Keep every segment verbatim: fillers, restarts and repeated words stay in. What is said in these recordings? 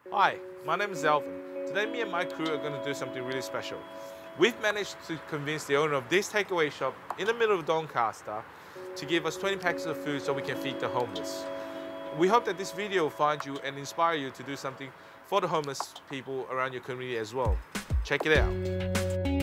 Hi, my name is Alvin. Today me and my crew are going to do something really special. We've managed to convince the owner of this takeaway shop in the middle of Doncaster to give us twenty packets of food so we can feed the homeless. We hope that this video will find you and inspire you to do something for the homeless people around your community as well. Check it out.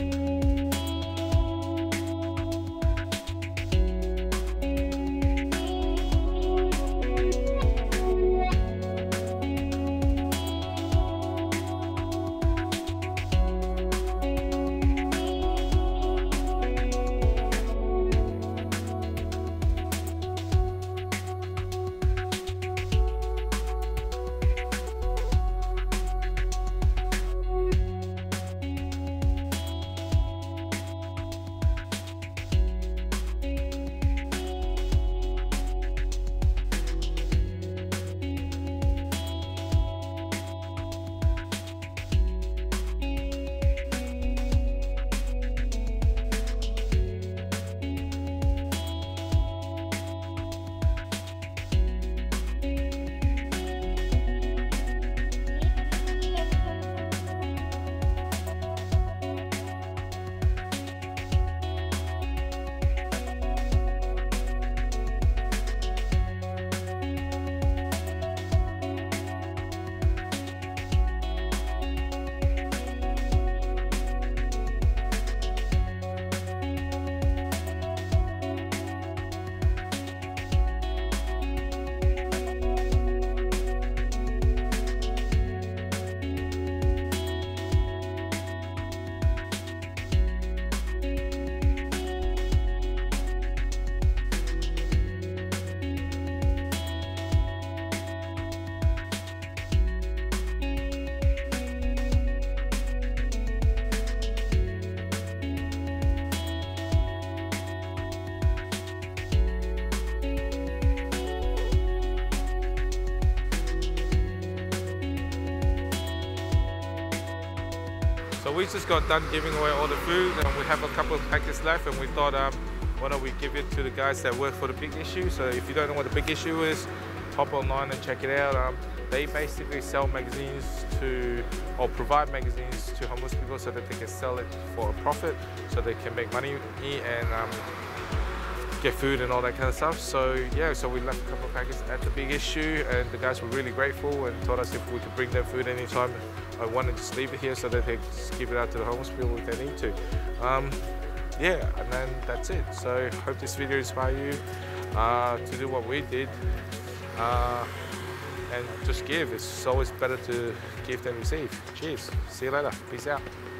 So we just got done giving away all the food and we have a couple of packets left, and we thought um, why don't we give it to the guys that work for the Big Issue. So if you don't know what the Big Issue is, hop online and check it out. Um, they basically sell magazines to, or provide magazines to homeless people so that they can sell it for a profit, so they can make money and um, get food and all that kind of stuff. So yeah, so we left a couple of packets at the Big Issue, and the guys were really grateful and told us if we could bring them food anytime. I wanted to just leave it here so that they just give it out to the homeless people if they need to. Um, yeah, and then that's it. So hope this video inspires you uh, to do what we did uh, and just give. It's always better to give than receive. Cheers. See you later. Peace out.